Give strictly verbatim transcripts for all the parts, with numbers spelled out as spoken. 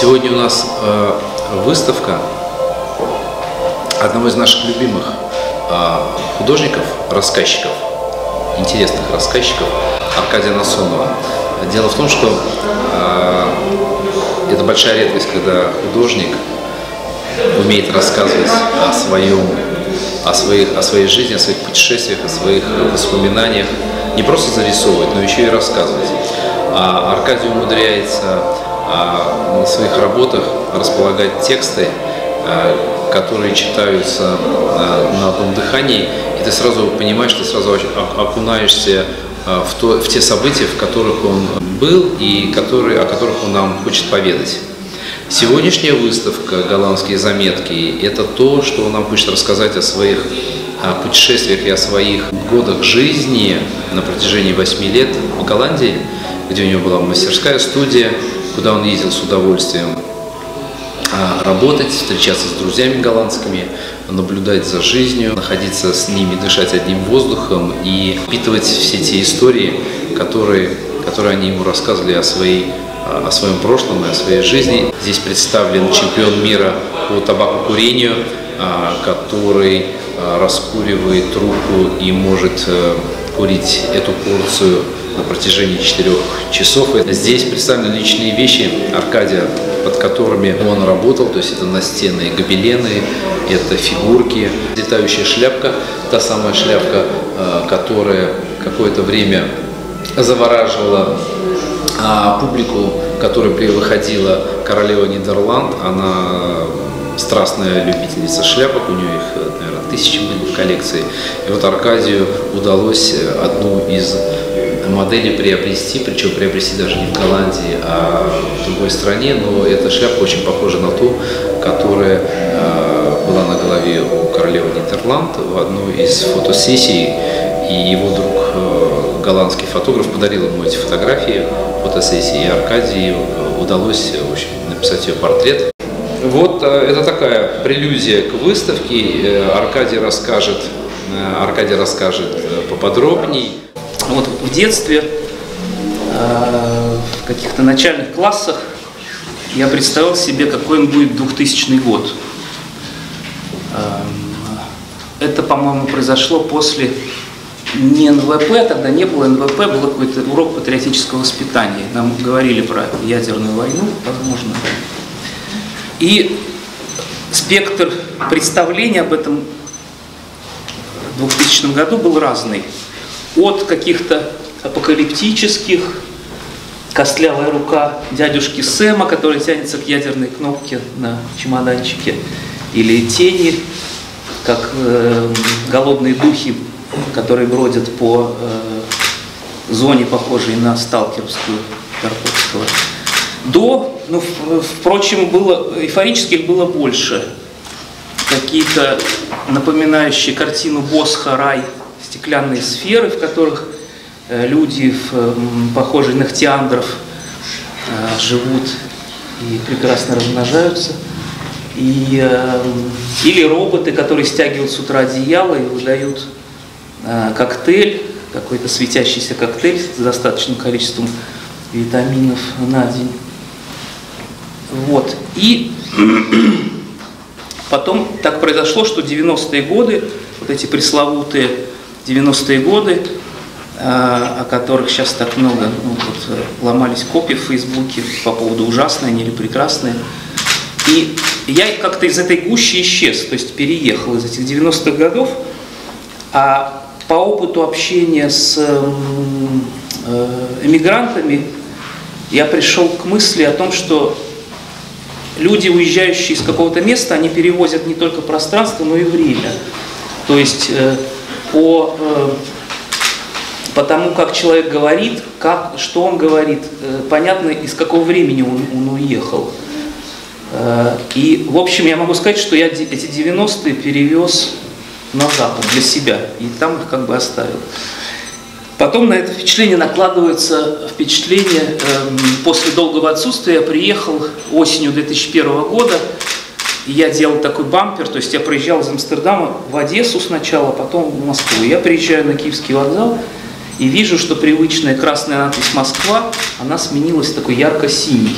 Сегодня у нас э, выставка одного из наших любимых э, художников, рассказчиков, интересных рассказчиков, Аркадия Насонова. Дело в том, что э, это большая редкость, когда художник умеет рассказывать о своем, о своих, о своей жизни, о своих путешествиях, о своих воспоминаниях, не просто зарисовывать, но еще и рассказывать. А Аркадий умудряется а, на своих работах располагать тексты, а, которые читаются а, на одном дыхании, и ты сразу понимаешь, ты сразу окунаешься а, в, то, в те события, в которых он был и которые, о которых он нам хочет поведать. Сегодняшняя выставка «Голландские заметки» – это то, что он нам хочет рассказать о своих о путешествиях и о своих годах жизни на протяжении восьми лет в Голландии, где у него была мастерская студия, куда он ездил с удовольствием работать, встречаться с друзьями голландскими, наблюдать за жизнью, находиться с ними, дышать одним воздухом и впитывать все те истории, которые, которые они ему рассказывали о своей о своем прошлом и о своей жизни. Здесь представлен чемпион мира по табакокурению, который раскуривает трубку и может курить эту порцию на протяжении четырех часов. Здесь представлены личные вещи Аркадия, под которыми он работал, то есть это настенные гобелены, это фигурки, летающая шляпка, та самая шляпка, которая какое-то время завораживала а публику, которая выходила королева Нидерланд. Она страстная любительница шляпок, у нее их, наверное, тысячи были в коллекции. И вот Аркадию удалось одну из моделей приобрести, причем приобрести даже не в Голландии, а в другой стране, но эта шляпа очень похожа на ту, которая э, была на голове у королевы Нидерланд в одной из фотосессий, и его друг, э, голландский фотограф, подарил ему эти фотографии, фотосессии, и Аркадию удалось, в общем, написать ее портрет. Вот это такая прелюдия к выставке. Аркадий расскажет, Аркадий расскажет поподробней. Вот в детстве, в каких-то начальных классах, я представил себе, какой он будет двухтысячный год. Это, по-моему, произошло после не эн вэ пэ, тогда не было эн вэ пэ, был какой-то урок патриотического воспитания. Нам говорили про ядерную войну, возможно. И спектр представления об этом в двухтысячном году был разный. От каких-то апокалиптических, костлявая рука дядюшки Сэма, который тянется к ядерной кнопке на чемоданчике, или тени, как э, голодные духи, которые бродят по э, зоне, похожей на сталкеровскую Тарковского. До, ну, впрочем, было, эйфорических было больше. Какие-то напоминающие картину Босха «Рай», стеклянные сферы, в которых э, люди, в, похожие на хтиандров, э, живут и прекрасно размножаются. И, э, или роботы, которые стягивают с утра одеяло и выдают э, коктейль, какой-то светящийся коктейль с достаточным количеством витаминов на день. Вот. И потом так произошло, что девяностые годы, вот эти пресловутые девяностые годы, о которых сейчас так много, ну, вот, ломались копии в Фейсбуке по поводу ужасные они или прекрасные. И я как-то из этой гущи исчез, то есть переехал из этих девяностых годов, а по опыту общения с эмигрантами я пришел к мысли о том, что люди, уезжающие из какого-то места, они перевозят не только пространство, но и время. То есть э, по, э, по тому, как человек говорит, как, что он говорит, э, понятно, из какого времени он, он уехал. Э, и, в общем, я могу сказать, что я эти девяностые перевез на Запад для себя, и там их как бы оставил. Потом на это впечатление накладывается впечатление, э, после долгого отсутствия я приехал осенью две тысячи первого года, и я делал такой бампер, то есть я проезжал из Амстердама в Одессу сначала, потом в Москву. Я приезжаю на Киевский вокзал и вижу, что привычная красная надпись «Москва», она сменилась такой ярко-синей.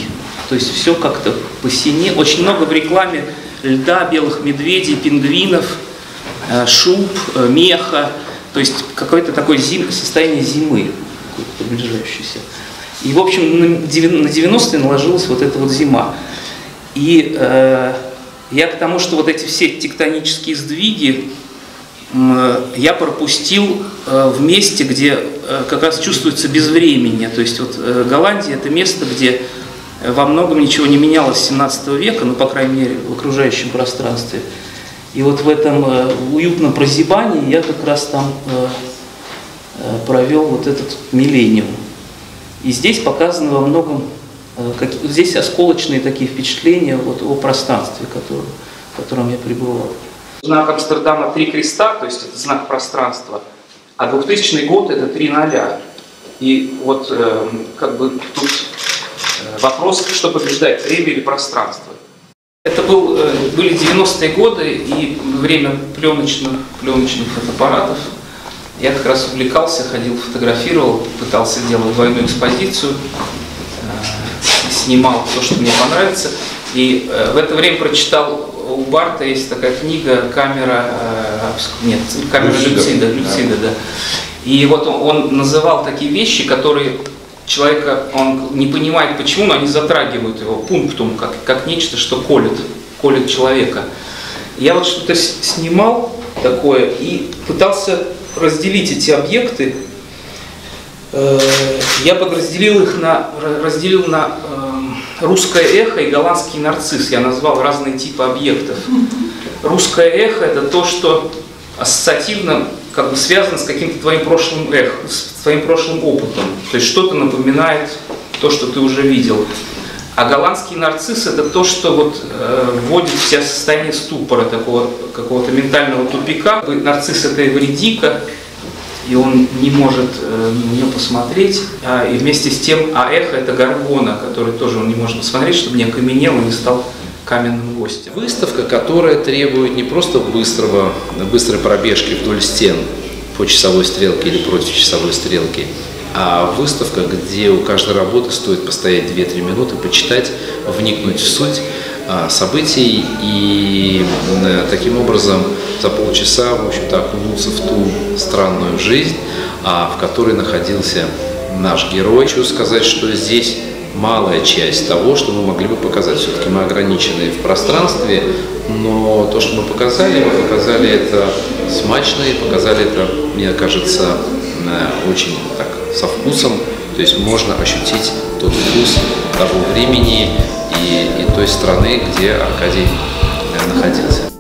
То есть все как-то посинело. Очень много в рекламе льда, белых медведей, пингвинов, шуб, меха. То есть какое-то такое зим, состояние зимы, приближающееся. И, в общем, на девяностые наложилась вот эта вот зима. И э, я к тому, что вот эти все тектонические сдвиги э, я пропустил э, в месте, где э, как раз чувствуется безвременье. То есть вот э, Голландия – это место, где во многом ничего не менялось с семнадцатого века, ну, по крайней мере, в окружающем пространстве. И вот в этом э, уютном прозябании я как раз там э, э, провел вот этот миллениум. И здесь показано во многом, э, как, здесь осколочные такие впечатления вот, о пространстве, которое, в котором я пребывал. Знак Амстердама три креста, то есть это знак пространства, а двухтысячный год это три ноля. И вот э, как бы тут вопрос, что побеждает, время или пространство. Это был, были девяностые годы и время пленочных, пленочных фотоаппаратов. Я как раз увлекался, ходил, фотографировал, пытался делать двойную экспозицию, снимал то, что мне понравится. И в это время прочитал, у Барта есть такая книга «Камера, нет, камера Люцида», Люцида, да. И вот он, он называл такие вещи, которые человека, он не понимает почему, но они затрагивают его пунктум, как, как нечто, что колет, колет человека. Я вот что-то снимал такое и пытался разделить эти объекты. Я подразделил их на, разделил на русское эхо и голландский нарцисс. Я назвал разные типы объектов. Русское эхо – это то, что ассоциативно как бы связано с каким-то твоим прошлым эхо, с твоим прошлым опытом. То есть что-то напоминает то, что ты уже видел. А голландский нарцисс – это то, что вот, э, вводит в себя состояние ступора, такого какого-то ментального тупика. Нарцисс – это Эвридика, и он не может э, на нее посмотреть. А, и вместе с тем, а эхо – это Гаргона, который тоже он не может посмотреть, чтобы не окаменел и не стал каменным гостем. Выставка, которая требует не просто быстрого, быстрой пробежки вдоль стен по часовой стрелке или против часовой стрелки, а выставка, где у каждой работы стоит постоять две-три минуты, почитать, вникнуть в суть событий и таким образом за полчаса, в общем-то, окунуться в ту странную жизнь, в которой находился наш герой. Хочу сказать, что здесь малая часть того, что мы могли бы показать. Все-таки мы ограничены в пространстве, но то, что мы показали, мы показали это смачно и показали это, мне кажется, очень так, со вкусом. То есть можно ощутить тот вкус того времени и, и той страны, где Аркадий находился.